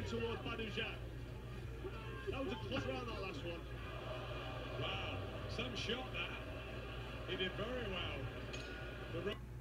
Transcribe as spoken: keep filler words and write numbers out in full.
towards Badouja. That was a close round, that last one. Wow, some shot that. He did very well. The